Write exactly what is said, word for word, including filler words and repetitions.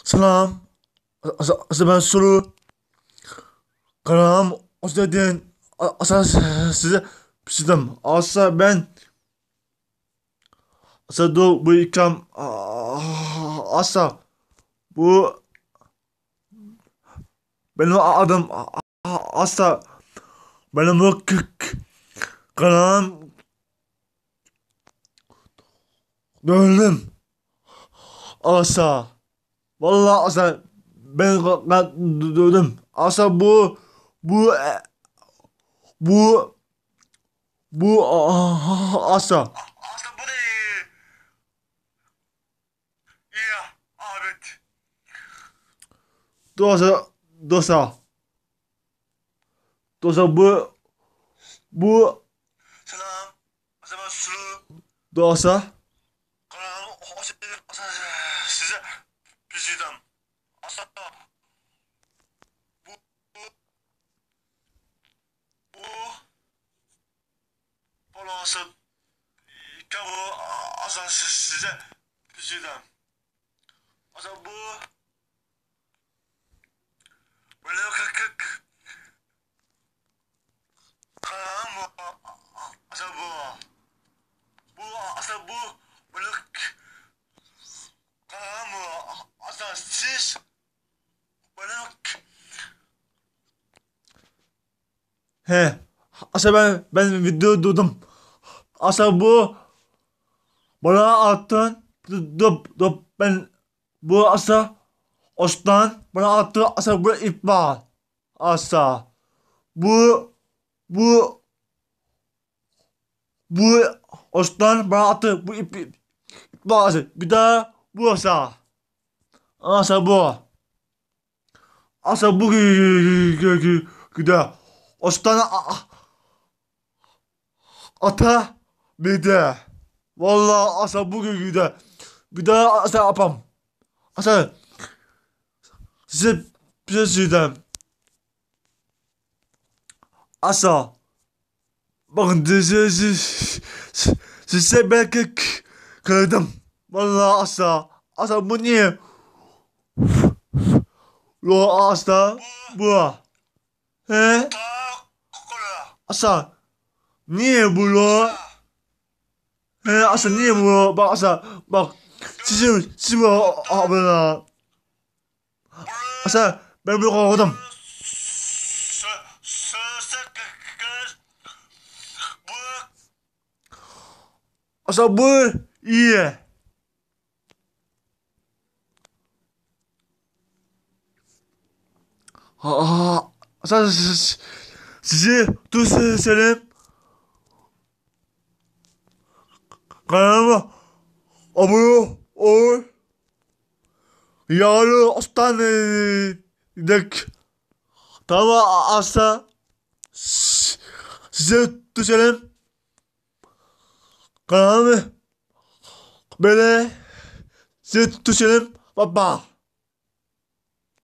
Selam. Asa, asa ben soru. Karam. O yüzden asa size pişirdim. Asa ben asa do bu ikram asa bu benim adım asa benim bu karam döndüm asa. Vallahi asa ben döndüm asa bu bu bu bu asa. Asa bu ne? Ya Ahmet. Dosa dosa dosa bu bu selam. Asa ben sulu dosa. Karam asa size pişirdim. Asa bu bu bu Polası kavu asa size pişirdim. Asa bu böyle kık karam asa bu bu asa bu böyle karam asa siz böyle he asa ben ben video duydum. Asa bu bana attın. Dur dur ben bu asa Osman bana attı asa bu iptal. Asa bu bu bu Osman bana attı bu ip iptal asa. Bir daha bu asa. Asa bu. Asa bu güde. Osman ata bir de. Vallahi asa bu güde. Bir daha asa yapam. Asa size bir şey söyleyeceğim. Asa bakın size size size belki kırdım. Vallahi asa asa bu niye? Lo asa bu. He? Asa niye bu lo? He asa niye bu? Bak asa bak size size abla. Asa ben bunu kovdum. Asa bu iyi. Ha, ha, asa sizi tuz selam. Kanalıma abone ol. Yarın hastanedek. Tamam asa size tuz selam. Kanalımı böyle size tuz selam. Baba.